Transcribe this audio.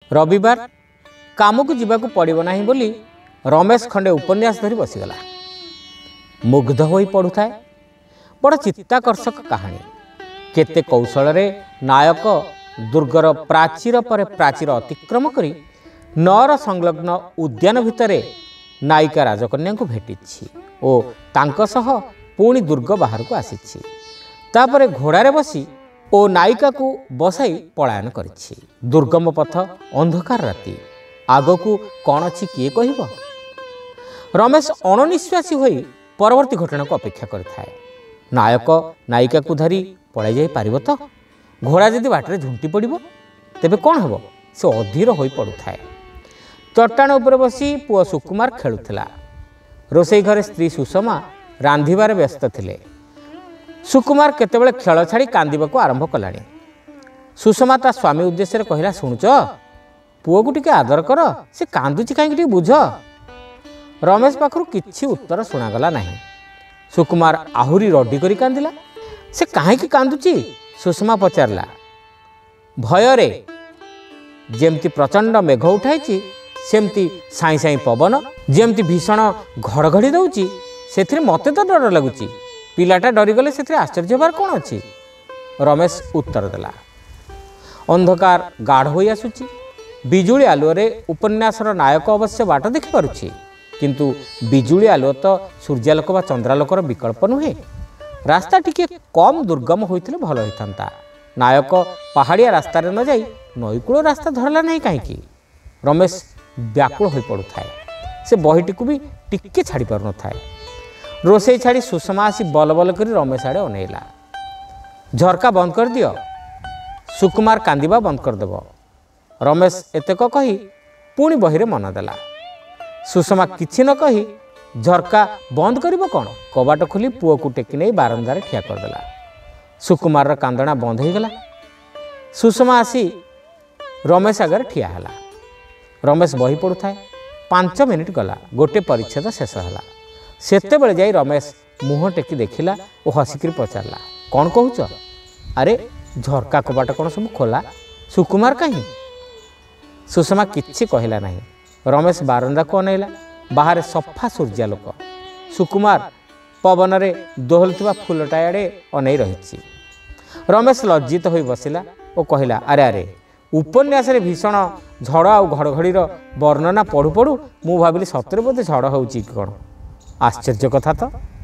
रविवार काम को जीवाकू पड़ो ना बोली रमेश खंडे उपन्यास धरी बसीगला। मुग्ध हो पढ़ु थाए। बड़ चित्ताकर्षक कहानी। केते कौशल नायक दुर्गर प्राचीर पर प्राचीर अतिक्रम करी नर संलग्न उद्यान भितर नायिका राजकन्या को भेटी ओ तांको सह पुणी दुर्ग बाहर को आसी तापरे घोड़ारे बसी ओ नायिका को बसाई पलायन करिछि। दुर्गम पथ अंधकार राति आगकू कौन अच्छी किए कहिबो। रमेश अणनिश्वासी होई परवर्ती घटना को अपेक्षा करिथाए। नायक नायिका को धरी पलाई जाई पारिबो तो? घोड़ा जदि बाटरे झुंटी पड़िबो तेबे कौन हेबो? से अधीर होई पड़ुथाए। चट्टाण उपर बसी पुओ सुकुमार खेलुथिला। रोसई घरे स्त्री सुषमा रांधिबार व्यस्त थिले। सुकुमार केतेबेले खेल छाड़ी कांदिबाकू आरंभ कलानी। सुषमा ता स्वामी उद्देश्य कहला, शुणुच पुओ को टिके आदर कर, से कांदुची कहीं टिके बुझ। रमेश पाखरु किछि उत्तर सुनागला नहीं। सुकुमार आहुरी रड्डी करी कांदिला। से काहेकि कांदुची? सुषमा पचारला। भयरे जेमती प्रचंड मेघ उठाई सेमती साई साई पवन जेमती भीषण घड़घड़ी दउची सेथिरे मते तो डर लगुची। पिलाटा डरीगले से आश्चर्य बार कौन अच्छी? रमेश उत्तर देला। अंधकार गाढ़ हो आसुची। बिजुली आलुअरे उपन्यासर नायक अवश्य बाट देखि पारुछि, किंतु बिजुली आलुअ तो सूर्यालोक बा चंद्रालोकर विकल्प नुहे। रास्ता टिके कम दुर्गम होइथिले भल होइथांता। नायक पहाड़िया रास्ता न जाई नईकूल रास्ता धरला नहीं कहीं? रमेश व्याकुल हो पड़ुथाए। से बहीटी को भी टिके छाड़ी पार न थाए। रोसई छाड़ी सुषमा आसी बल बल कर रमेश आड़े अनेला। झरका बंद कर दियो। सुकुमार कांदिबा बंद कर देव। रमेश एतक कही पुणी बहिरे मन देला। सुषमा किछि न कही झरका बंद करिबो कौन? कबाट खोली पुओ को टेकी नहीं बारंदारे ठिया करदेला। सुकुमार कांदना बंद हो गला। सुषमा आसी रमेश आगे ठिया हैला। रमेश बही पड़ुथाए। 5 मिनिट गला गोटे परिच्छेद शेष हैला। सेतेबेले जाई रमेश मुह टेकी देखिला और हसिकी पचारला, कौन कहूच? अरे झरका कबाट कौन सब खोला? सुकुमार कहीं? सुषमा किछि कहला नहीं। रमेश बारंदा को अनेला। बाहर सफा सूर्यालोक। सुकुमार पवन रे दोहलुवा फुलटा आड़े अनै रही। रमेश लज्जित हो बसिला और कहला, अरे अरे उपन्यास रे भीषण झड़ आ घड़घड़ी वर्णना पढ़ु पढ़ु मु भाविली सतरे बोधे झड़ होउची कौन? आश्चर्य कथा तो।